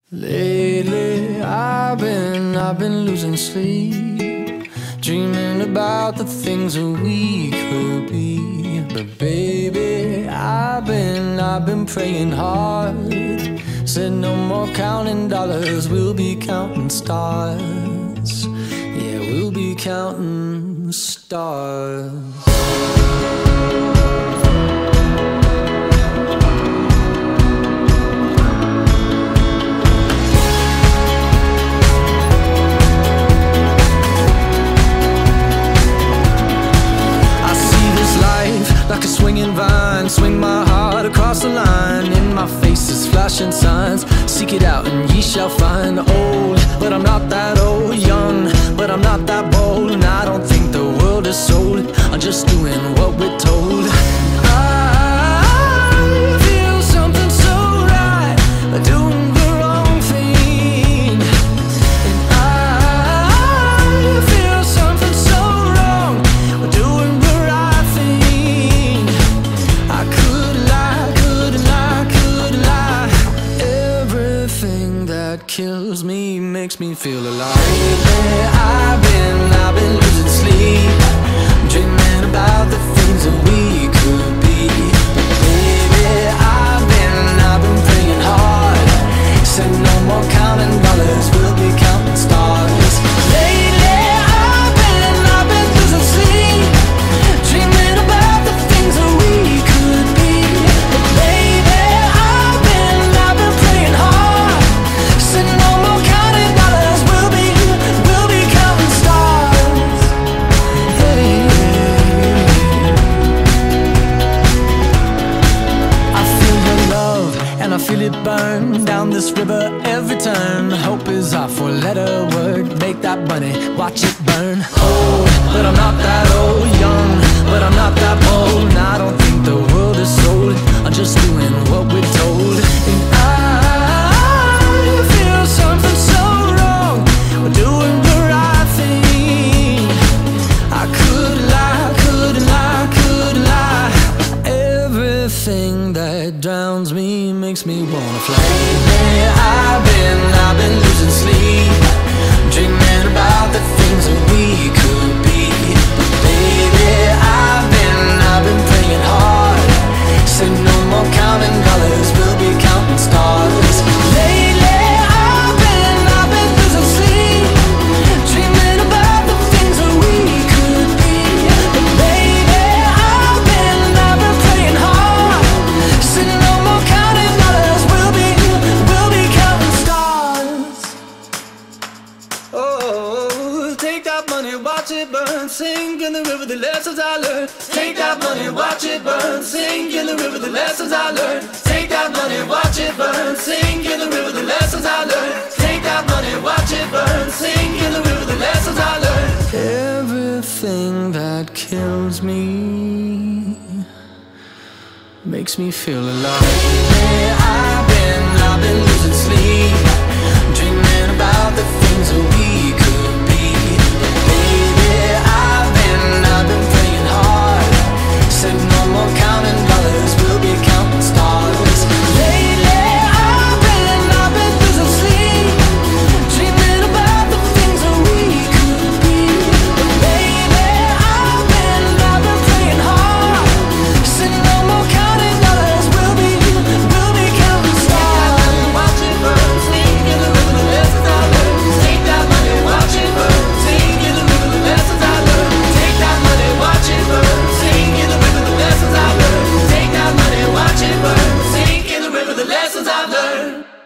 Lately I've been losing sleep, dreaming about the things that we could be. But baby, I've been praying hard. Said no more counting dollars, we'll be counting stars. Yeah, we'll be counting stars. Like a swinging vine, swing my heart across the line. In my face is flashing signs, seek it out and ye shall find. Old, but I'm not that old. Young, but I'm not that bold. And I don't think the world is sold, I'm just doing what we're told. I feel something so right, doing the wrong thing. And I feel something so wrong, doing the right thing. I couldn't lie, couldn't lie, couldn't lie. Everything that kills me makes me feel alive. Lately I've been losing sleep, dreaming about the things that we could be. But baby, I've been praying hard. Said no more counting dollars, we'll be counting stars. Lately I've been losing sleep, dreaming about the things that we could be. But baby, I've been praying hard. Said no more counting dollars, we'll be counting stars. Hey. I feel your love and I feel it burn down this river every turn. Hope is our four-letter word. Make that money, watch it burn. Old, but I'm not that old. Young, but I'm not that bold. And I don't think the world is sold, I'm just doing what we're told. And I feel something so wrong, we're doing the right thing. I couldn't lie, couldn't lie, couldn't lie. Everything that drowns me makes me wanna fly. Lately I've been losing sleep, dreaming about the things that we could be. But baby, I've been praying hard. Said no more counting dollars, we'll be counting stars. Lately I've been losing sleep, dreaming about the things that we could be. But baby, I've been praying hard. Said no more counting dollars, we'll be counting stars. Oh, take that money, watch it burn, sink in the river, the lessons I learned. Take that money, watch it burn, sink in the river, the lessons I learned. Take that money, watch it burn, sink in the river, the lessons I learned. Take that money, watch it burn, sink in the river, the lessons I learned. Everything that kills me makes me feel alive. Lately I've been losing sleep, dreaming about the things that we could be. But baby, I've been praying hard. Said no more counting dollars, we'll be counting stars. Lately I've been losing sleep, dreaming about the things that we could be. But baby, I've been praying hard. Said no more counting dollars, we'll be counting stars. Watch it burn, sink in the river, the lessons I learned. Take that money, watch it burn, sink in the river, the lessons I learned. Take that money, watch it burn, sink in the river, the lessons I learned. Take that money, watch it burn, sink in the river, the lessons I've learned.